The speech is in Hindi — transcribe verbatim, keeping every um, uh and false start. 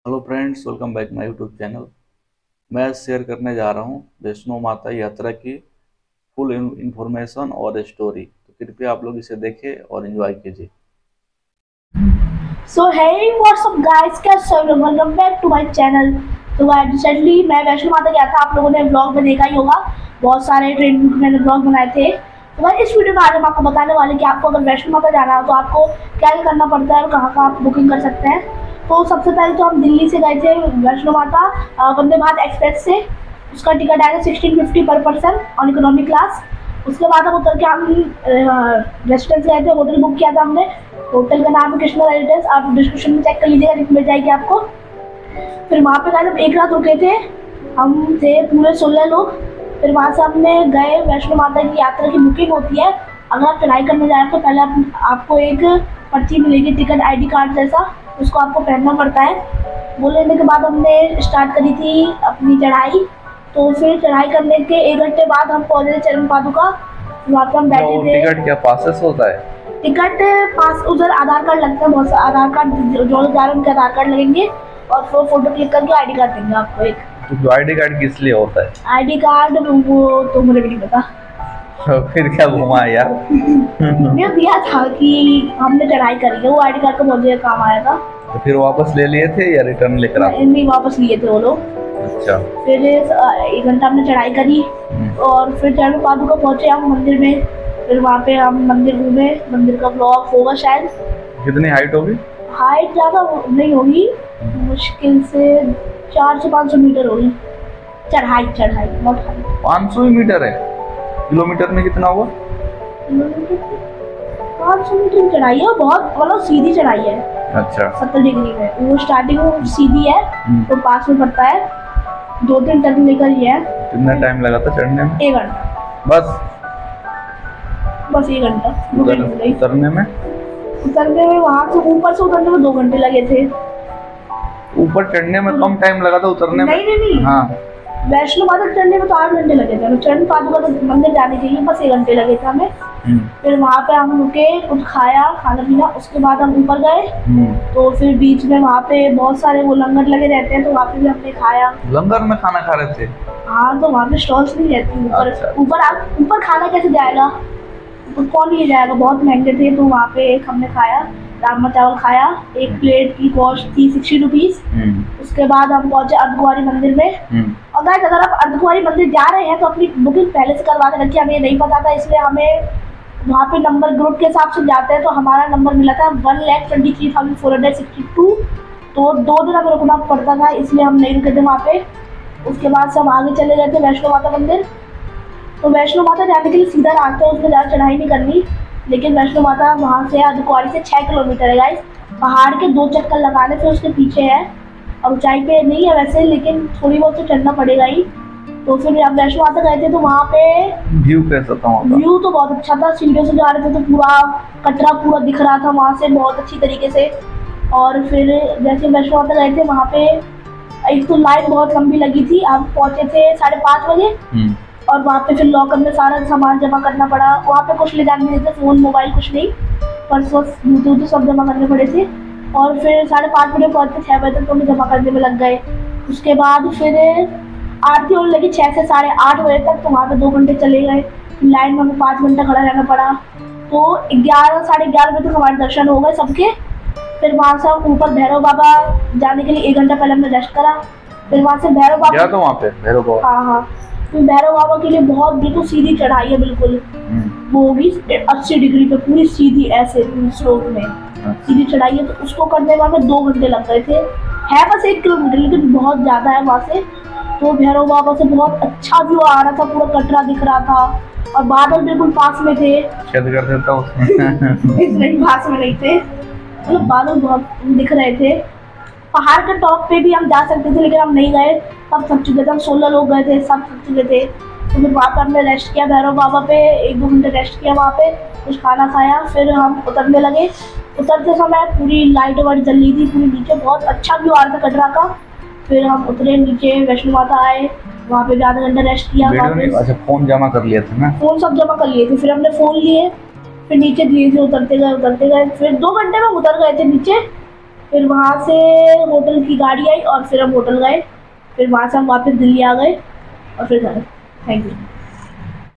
Hello friends, welcome back my YouTube channel. मैं शेयर करने जा रहा हूँ वैष्णो माता यात्रा की फुल इंफॉर्मेशन और स्टोरी। तो कृपया आप लोग इसे देखें और एंजॉय कीजिए। So hey, what's up guys, कैसे हो? Welcome back to my channel. तो गाइस रिसेंटली मैं वैष्णो माता गया था, आप लोगों ने व्लॉग में देखा ही होगा। बहुत सारे ट्रेन मैंने व्लॉग बनाए थे। तो गाइस इस वीडियो में आज हम आपको बताने वाले कि आपको अगर वैष्णो माता जाना हो तो आपको क्या क्या करना पड़ता है और कहाँ कहाँ आप बुकिंग कर सकते हैं। तो सबसे पहले तो हम दिल्ली से गए थे वैष्णो माता वंदे भारत एक्सप्रेस से। उसका टिकट आएगा sixteen fifty per person on economic class. उसके बाद हम उतर के हम रेस्टोरेंट गए थे, होटल बुक किया था हमने। होटल का नाम है कृष्णा रेजिडेंस, आप डिस्क्रिप्शन में चेक कर लीजिएगा, लिंक मिल जाएगी आपको। फिर वहाँ पे हम एक रात रुके थे, हम थे पूरे सोलह लोग। फिर वहाँ से हमने गए वैष्णो माता की यात्रा की बुकिंग होती है। अगर आप चढ़ाई करने जा रहे हैं तो पहले आप, आपको एक पर्ची मिलेगी, टिकट आईडी कार्ड जैसा, उसको आपको पहनना पड़ता है। वो लेने के बाद हमने स्टार्ट करी थी अपनी चढ़ाई। तो फिर चढ़ाई करने के एक घंटे बाद हम पहुँचे थे चरण पादुका। वहाँ पर हम बैठे थे। टिकट क्या पासेस होता है? टिकट पास उधर आधार कार्ड लगता है, बहुत सा आधार कार्ड जो लोग जा रहे हैं उनके आधार कार्ड लगेंगे और फिर फोटो क्लिक करके आईडी कार्ड देंगे आपको एक। तो जो आईडी कार्ड किस लिए होता है? आईडी कार्ड वो तो मुझे भी नहीं पता। तो फिर क्या घुमा यार? ये दिया था कि हमने चढ़ाई करी है, वो आईडी कार्ड का बहुत ज्यादा काम आया था। तो फिर वापस ले लिए थे या रिटर्न लेकर आए? नहीं, वापस लिए थे वो लोग। अच्छा। फिर एक घंटा हमने चढ़ाई करी और फिर चरण पादुका पहुंचे हम मंदिर में। फिर वहाँ पे हम मंदिर घूमे, मंदिर का ब्लॉग होगा शायद। कितनी हाइट होगी? हाइट ज़्यादा नहीं होगी, मुश्किल से चार से पाँच सौ मीटर होगी चढ़ाई। चढ़ाई नॉट हाइट। पाँच सौ मीटर है? किलोमीटर में कितना हुआ? पाँच सौ मीटर की चढ़ाई है, बहुत मतलब सीधी चढ़ाई है। अच्छा। सत्तर डिग्री में वो स्टार्टिंग सीधी है, तो पास में पड़ता है, दो तीन टर्न लेकर ही है। कितना टाइम लगा था चढ़ने में? एक घंटा बस? बस एक घंटा। उतरने में? उतरने में वहाँ से ऊपर से उतरने में दो घंटे लगे थे। ऊपर चढ़ने में कम टाइम लगा था, उतरने में? नहीं नहीं नहीं, हाँ। वैष्णो माता चढ़ने में तो आठ घंटे लगे थे, चरण पादुका तो मंदिर जाने के लिए बस एक घंटे लगे थे हमें। फिर वहाँ पे हम रुके, कुछ खाया खाना पीना, उसके बाद हम ऊपर गए। तो फिर बीच में वहाँ पे बहुत सारे वो लंगर लगे रहते हैं, तो वहाँ पे भी हमने खाया। लंगर में खाना खा रहे थे? हाँ, तो वहाँ पे स्टॉल्स नहीं रहती ऊपर। अच्छा। ऊपर आप ऊपर खाना कैसे जाएगा, तो कौन ले जाएगा, बहुत महंगे थे। तो वहाँ पे एक हमने खाया, राजमा चावल खाया, एक प्लेट की कॉस्ट थी सिक्सटी रुपीज। उसके बाद हम पहुंचे अर्धकुंवारी मंदिर में। और गाइस अगर आप अर्धकुंवारी मंदिर जा रहे हैं तो अपनी बुकिंग पहले से करवा के रखिए, हमें नहीं पता था, इसलिए हमें वहाँ पे नंबर ग्रुप के हिसाब से जाते हैं, तो हमारा नंबर मिला था one lakh twenty three thousand four hundred sixty two. तो दो दिन हमें रुकना पड़ता था, इसलिए हम नहीं रुके थे वहाँ पे। उसके बाद से हम आगे चले गए थे वैष्णो माता मंदिर। तो वैष्णो माता जाने के लिए सीधा रास्ता है, उसमें ज़्यादा चढ़ाई नहीं करनी। लेकिन वैष्णो माता वहाँ से अर्धकुंवारी से छः किलोमीटर है गाइस। पहाड़ के दो चक्कर लगाने फिर उसके पीछे है, और ऊंचाई पे नहीं है वैसे, लेकिन थोड़ी बहुत तो चढ़ना पड़ेगा ही। तो फिर जब वैष्णो माता गए थे तो वहाँ पे व्यू कैसा था? व्यू तो बहुत अच्छा था, सीढ़ियों से जा रहे थे तो पूरा कटरा पूरा दिख रहा था वहाँ से बहुत अच्छी तरीके से। और फिर जैसे वैष्णो माता गए थे वहाँ पे एक तो लाइन बहुत लंबी लगी थी, हम पहुँचे थे साढ़े पाँच बजे। और वहाँ पे फिर लॉकर में सारा सामान जमा करना पड़ा। वहाँ पे कुछ ले जाने नहीं थे, फ़ोन मोबाइल कुछ नहीं, पर्स वर्स जूते वूते सब जमा करने पड़े थे। और फिर साढ़े पाँच बजे पहुँचे, छः बजे तक तो हमें जमा करने में लग गए। उसके बाद फिर आरती होने लगी छः से साढ़े आठ बजे तक, तो वहाँ पे दो घंटे चले गए। लाइन में हमें पाँच घंटा खड़ा रहना पड़ा। तो ग्यारह साढ़े ग्यारह बजे तक हमारे दर्शन हो गए सबके। फिर वहाँ से हम ऊपर भैरव बाबा जाने के लिए एक घंटा पहले हमने रेस्ट करा। फिर वहाँ से भैरव बाबा, तो वहाँ पे भैरव बाबा, हाँ हाँ, तो भैरव बाबा के लिए बहुत बिल्कुल सीधी चढ़ाई है, बिल्कुल वो होगी अस्सी डिग्री पे, पूरी सीधी ऐसे स्लोप में सीधी चढ़ाई है। तो उसको करने में हमें दो घंटे लग गए थे। है बस एक किलोमीटर लेकिन बहुत ज़्यादा है वहाँ से। तो भैरव बाबा से बहुत अच्छा व्यू आ रहा था, पूरा कटरा दिख रहा था और बादल बिल्कुल पास में थे। कर देता उसमें इसमें पास में नहीं थे, मतलब बादल बहुत दिख रहे थे। पहाड़ के टॉप पे भी हम जा सकते थे लेकिन हम नहीं गए, सब थक चुके थे, हम सोलह लोग गए थे, सब थक चुके थे। तो फिर वहाँ पर हमने रेस्ट किया भैरव बाबा पे, एक दो घंटे रेस्ट किया वहाँ पे, कुछ खाना खाया। फिर हम उतरने लगे। उतरते समय पूरी लाइट वाइट जल रही थी, पूरी नीचे बहुत अच्छा व्यू आ रहा था कटरा का। फिर हम उतरे नीचे, वैष्णो माता आए, वहाँ पे भी आधा घंटा रेस्ट किया। अच्छा, फोन जमा कर लिया था ना? फोन सब जमा कर लिए थे, फिर हमने फोन लिए, फिर नीचे धीरे धीरे उतरते गए उतरते गए फिर दो घंटे में उतर गए थे नीचे। फिर वहाँ से होटल की गाड़ी आई और फिर हम होटल गए, फिर वहाँ से हम वापस दिल्ली आ गए और फिर घर। Thank you.